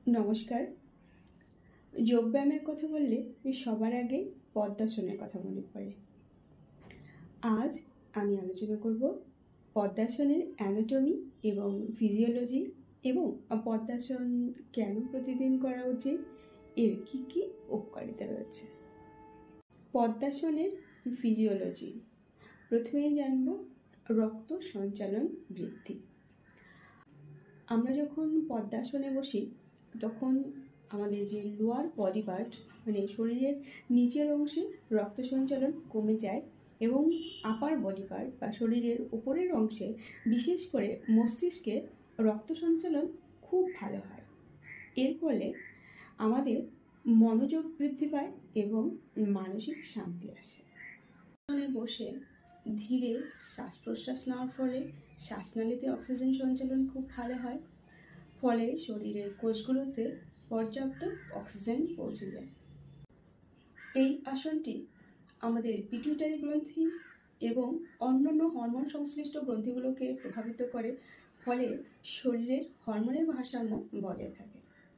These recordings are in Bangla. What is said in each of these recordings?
নমস্কার। যোগব্যায়ামের কথা বললে সবার আগে পদ্মাসনের কথা মনে পড়ে। আজ আমি আলোচনা করব পদ্মাসনের অ্যানাটমি এবং ফিজিওলজি এবং পদ্মাসন কেন প্রতিদিন করা উচিত, এর কী কী উপকারিতা রয়েছে। পদ্মাসনের ফিজিওলজি। প্রথমেই জানব রক্ত সঞ্চালন বৃদ্ধি। আমরা যখন পদ্মাসনে বসি তখন আমাদের যে লোয়ার বডি পার্ট মানে শরীরের নিচের অংশে রক্ত সঞ্চালন কমে যায় এবং আপার বডি পার্ট বা শরীরের উপরের অংশে বিশেষ করে মস্তিষ্কে রক্ত সঞ্চালন খুব ভালো হয়। এর ফলে আমাদের মনোযোগ বৃদ্ধি পায় এবং মানসিক শান্তি আসে। বসে ধীরে শ্বাস প্রশ্বাস নেওয়ার ফলে শ্বাসনালীতে অক্সিজেন সঞ্চালন খুব ভালো হয়, ফলে শরীরের কোষগুলোতে পর্যাপ্ত অক্সিজেন পৌঁছে যায়। এই আসনটি আমাদের পিটুইটারি গ্রন্থি এবং অন্যান্য হরমোন সংশ্লিষ্ট গ্রন্থিগুলোকে প্রভাবিত করে, ফলে শরীরের হরমোনের ভারসাম্য বজায় থাকে।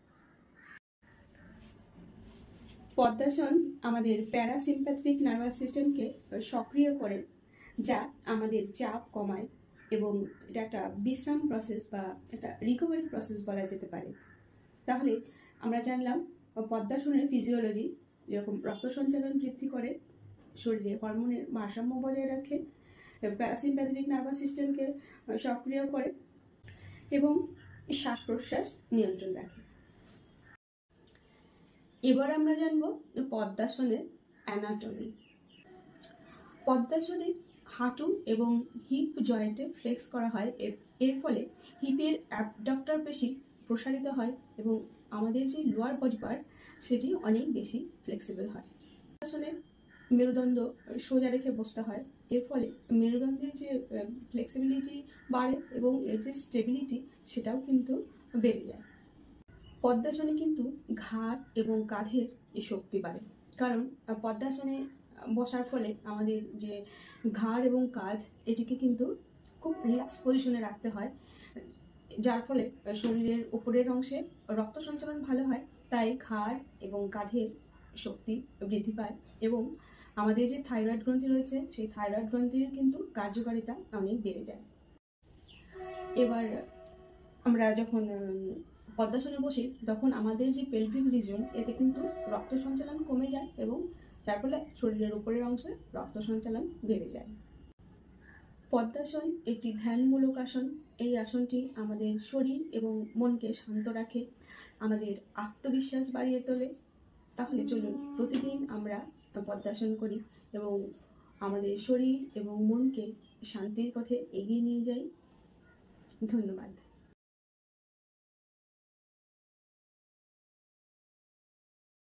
পদ্মাসন আমাদের প্যারাসিম্প্যাথেটিক নার্ভাস সিস্টেমকে সক্রিয় করে, যা আমাদের চাপ কমায় এবং এটা একটা বিশ্রাম প্রসেস বা একটা রিকভারি প্রসেস বলা যেতে পারে। তাহলে আমরা জানলাম পদ্মাসনের ফিজিওলজি, যেরকম রক্ত সঞ্চালন বৃদ্ধি করে, শরীরে হরমোনের ভারসাম্য বজায় রাখে, প্যারাসিম্প্যাথেটিক নার্ভাস সিস্টেমকে সক্রিয় করে এবং শ্বাস প্রশ্বাস নিয়ন্ত্রণ রাখে। এবার আমরা জানব পদ্মাসনের অ্যানাটমি। পদ্মাসনে হাঁটু এবং হিপ জয়েন্টে ফ্লেক্স করা হয়, এর ফলে হিপের অ্যাবডাক্টর পেশি প্রসারিত হয় এবং আমাদের যে লোয়ার বডি পার্ট সেটি অনেক বেশি ফ্লেক্সিবল হয়। পদ্মাসনে মেরুদণ্ড সোজা রেখে বসতে হয়, এর ফলে মেরুদণ্ডের যে ফ্লেক্সিবিলিটি বাড়ে এবং এর যে স্টেবিলিটি সেটাও কিন্তু বেড়ে যায়। পদ্মাসনে কিন্তু ঘাড় এবং কাঁধের শক্তি বাড়ে, কারণ পদ্মাসনে বসার ফলে আমাদের যে ঘাড় এবং কাঁধ এটিকে কিন্তু খুব রিল্যাক্স পজিশনে রাখতে হয়, যার ফলে শরীরের উপরের অংশে রক্ত সঞ্চালন ভালো হয়, তাই ঘাড় এবং কাঁধের শক্তি বৃদ্ধি পায় এবং আমাদের যে থাইরয়েড গ্রন্থি রয়েছে সেই থাইরয়েড গ্রন্থির কিন্তু কার্যকারিতা অনেক বেড়ে যায়। এবার আমরা যখন পদ্মাসনে বসি তখন আমাদের যে পেলভিক রিজন এতে কিন্তু রক্ত সঞ্চালন কমে যায় এবং যার ফলে শরীরের উপরের অংশে রক্ত সঞ্চালন বেড়ে যায়। পদ্মাসন একটি ধ্যানমূলক আসন। এই আসনটি আমাদের শরীর এবং মনকে শান্ত রাখে, আমাদের আত্মবিশ্বাস বাড়িয়ে তোলে। তাহলে চলুন প্রতিদিন আমরা পদ্মাসন করি এবং আমাদের শরীর এবং মনকে শান্তির পথে এগিয়ে নিয়ে যাই। ধন্যবাদ।